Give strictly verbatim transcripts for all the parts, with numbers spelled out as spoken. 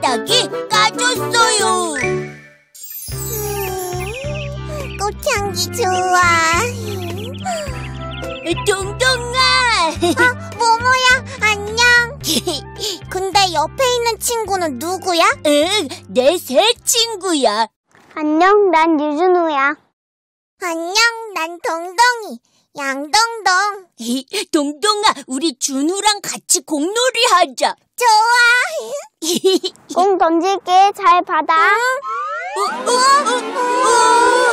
손바닥이 까졌어요. 음, 꽃향기 좋아. 동동아. 어, 모모야, 안녕. 근데 옆에 있는 친구는 누구야? 응, 내 새 친구야. 안녕, 난 유준우야. 안녕, 난 동동이. 양동동. 동동아, 우리 준우랑 같이 공놀이 하자. 좋아. 공 던질게. 잘 받아. 어, 어, 어, 어.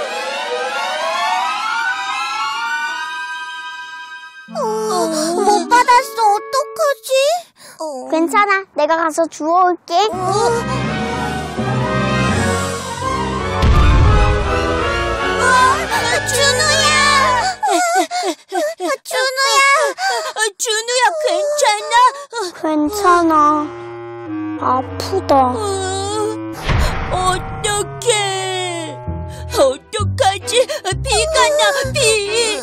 어, 못 받았어. 어떡하지? 어. 괜찮아. 내가 가서 주워올게. 어. 준우야! 준우야, 괜찮아. 괜찮아. 아프다. 어, 어떡해. 어떡하지? 피가 나, 피.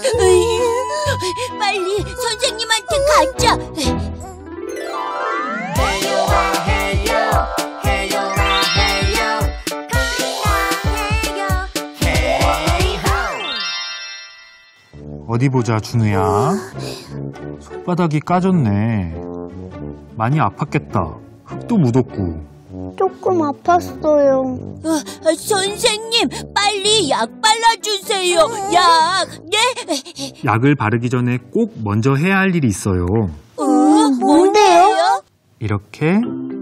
빨리 선생님한테 가자. 해요라 해요, 해요라 해요, 해요, 해요. 어디 보자, 준우야. 손바닥이 까졌네. 많이 아팠겠다. 흙도 묻었고. 조금 아팠어요. 어, 선생님, 빨리 약 발라주세요. 약, 네? 약을 바르기 전에 꼭 먼저 해야 할 일이 있어요. 어, 뭔데요? 이렇게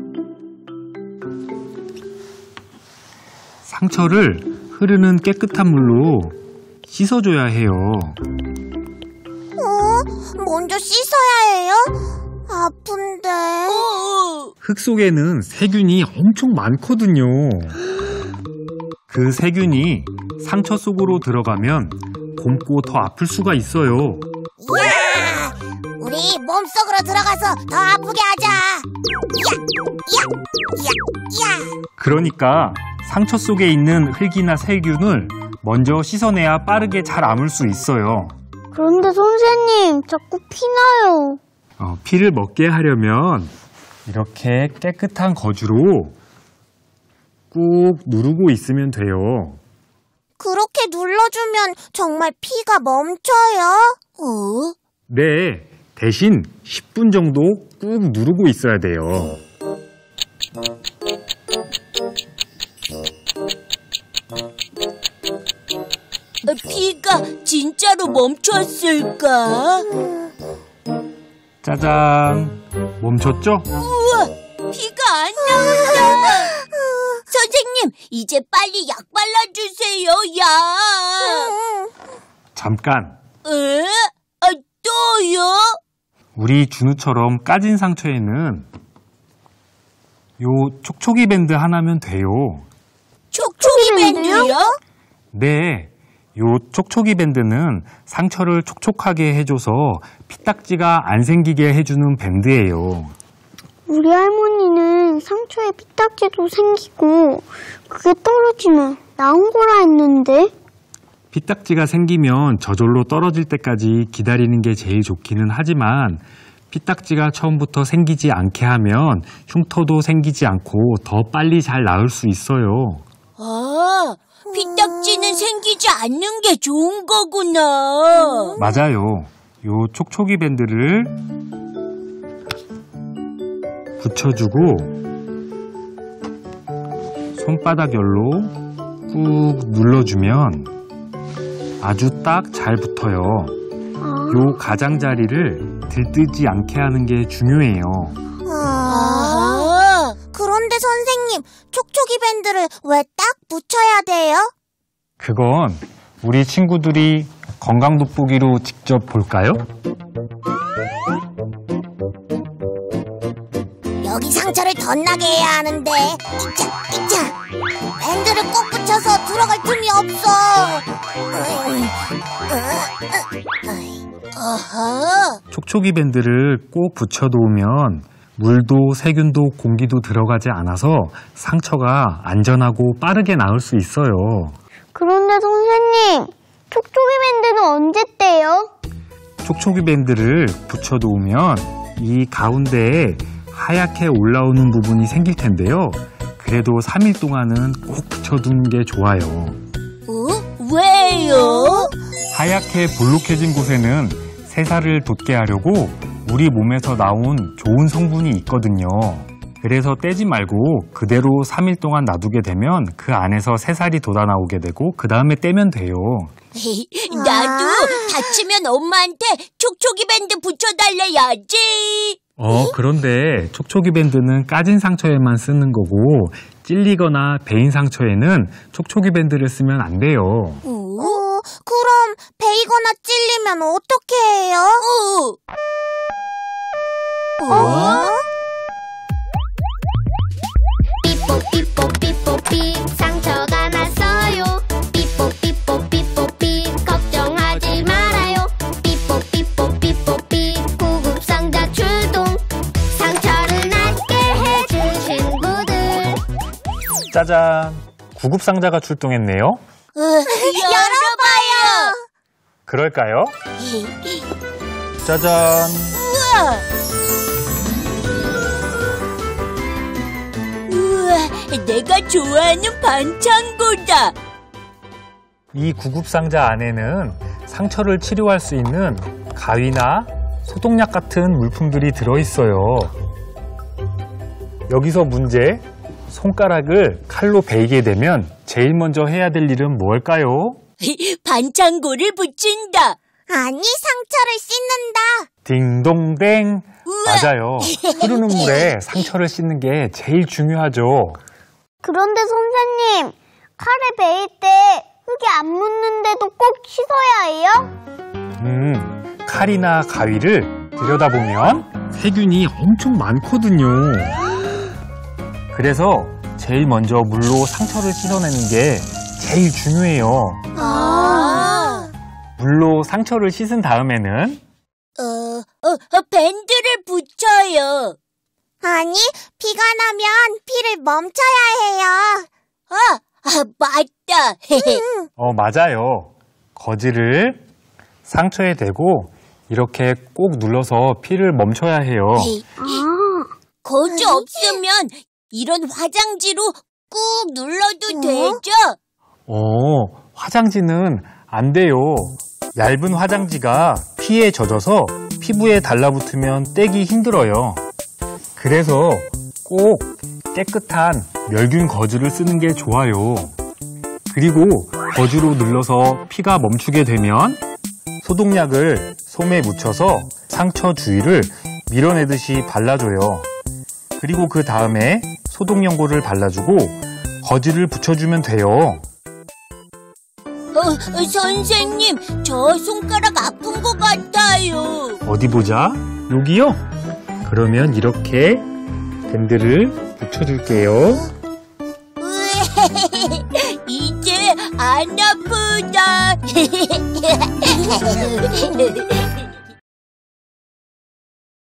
상처를 흐르는 깨끗한 물로 씻어줘야 해요. 어? 먼저 씻어야 해요? 아픈데. 어. 흙 속에는 세균이 엄청 많거든요. 그 세균이 상처 속으로 들어가면 곰고 더 아플 수가 있어요. 야! 우리 몸속으로 들어가서 더 아프게 하자. 야! 야! 야! 야! 그러니까 상처 속에 있는 흙이나 세균을 먼저 씻어내야 빠르게 잘 아물 수 있어요. 그런데 선생님, 자꾸 피나요. 어, 피를 먹게 하려면 이렇게 깨끗한 거즈로 꾹 누르고 있으면 돼요. 그렇게 눌러주면 정말 피가 멈춰요? 어? 네, 대신 십 분 정도 꾹 누르고 있어야 돼요. 피가 진짜로 멈췄을까? 짜잔, 멈췄죠? 우와, 피가 안 나온다. 선생님, 이제 빨리 약 발라주세요, 약. 잠깐, 에? 아, 또요? 우리 준우처럼 까진 상처에는 요 촉촉이 밴드 하나면 돼요. 촉촉이 밴드요? 네, 요 촉촉이 밴드는 상처를 촉촉하게 해줘서 피딱지가 안 생기게 해주는 밴드예요. 우리 할머니는 상처에 피딱지도 생기고 그게 떨어지면 나온 거라 했는데. 피딱지가 생기면 저절로 떨어질 때까지 기다리는 게 제일 좋기는 하지만 피딱지가 처음부터 생기지 않게 하면 흉터도 생기지 않고 더 빨리 잘 나을 수 있어요. 아, 피딱지는 생기지 않는 게 좋은 거구나. 맞아요. 요 촉촉이 밴드를 붙여주고 손바닥 열로 꾹 눌러주면 아주 딱 잘 붙어요. 요 가장자리를 들뜨지 않게 하는 게 중요해요. 아, 그런데 선생님, 촉촉이 밴드를 왜 딱 붙여야 돼요? 그건 우리 친구들이 건강 돋보기로 직접 볼까요? 여기 상처를 덧나게 해야 하는데. 이차, 이차. 밴드를 꼭 붙여서 들어갈 틈이 없어. 아하. 촉촉이 밴드를 꼭 붙여놓으면 물도 세균도 공기도 들어가지 않아서 상처가 안전하고 빠르게 나을 수 있어요. 그런데 선생님, 촉촉이 밴드는 언제 떼요? 촉촉이 밴드를 붙여놓으면 이 가운데에 하얗게 올라오는 부분이 생길 텐데요. 그래도 삼 일 동안은 꼭 붙여두는 게 좋아요. 어? 왜요? 하얗게 볼록해진 곳에는 새살을 돋게 하려고 우리 몸에서 나온 좋은 성분이 있거든요. 그래서 떼지 말고 그대로 삼 일 동안 놔두게 되면 그 안에서 새살이 돋아나오게 되고 그 다음에 떼면 돼요. 나도 다치면 엄마한테 촉촉이 밴드 붙여달래야지. 어, 그런데 촉촉이 밴드는 까진 상처에만 쓰는 거고 찔리거나 베인 상처에는 촉촉이 밴드를 쓰면 안 돼요. 어, 그럼 베이거나 찔리면 어떻게 해요? 어? 어? 삐뽀 삐뽀 삐 상처가 났어요. 삐뽀 삐뽀 삐뽀 삐 걱정하지 말아요. 삐뽀 삐뽀 삐뽀 삐 구급상자 출동. 상처를 낫게 해주신 분들. 짜잔! 구급상자가 출동했네요. 어, 열어봐요. 그럴까요? 짜잔! 우와. 우와, 내가 좋아하는 반창고다. 이 구급상자 안에는 상처를 치료할 수 있는 가위나 소독약 같은 물품들이 들어있어요. 여기서 문제, 손가락을 칼로 베이게 되면 제일 먼저 해야 될 일은 뭘까요? 반창고를 붙인다. 아니, 상처를 씻는다. 딩동댕! 우와. 맞아요. 흐르는 물에 상처를 씻는 게 제일 중요하죠. 그런데 선생님, 칼에 베일 때 흙이 안 묻는데도 꼭 씻어야 해요? 음, 칼이나 가위를 들여다보면 세균이 엄청 많거든요. 그래서 제일 먼저 물로 상처를 씻어내는 게 제일 중요해요. 아. 물로 상처를 씻은 다음에는 어, 어, 어, 밴드를 붙여요. 아니, 피가 나면 피를 멈춰야 해요. 아, 아 맞다. 어, 맞아요. 거즈를 상처에 대고 이렇게 꼭 눌러서 피를 멈춰야 해요. 거즈 없으면 이런 화장지로 꾹 눌러도 되죠? 어, 화장지는 안 돼요. 얇은 화장지가 피에 젖어서 피부에 달라붙으면 떼기 힘들어요. 그래서 꼭 깨끗한 멸균 거즈를 쓰는 게 좋아요. 그리고 거즈로 눌러서 피가 멈추게 되면 소독약을 솜에 묻혀서 상처 주위를 밀어내듯이 발라줘요. 그리고 그 다음에 소독 연고를 발라주고 거즈를 붙여주면 돼요. 어, 어, 선생님, 저 손가락 아픈 것 같아요. 어디 보자. 여기요? 그러면 이렇게 밴드를 붙여줄게요. 이제 안 아프다.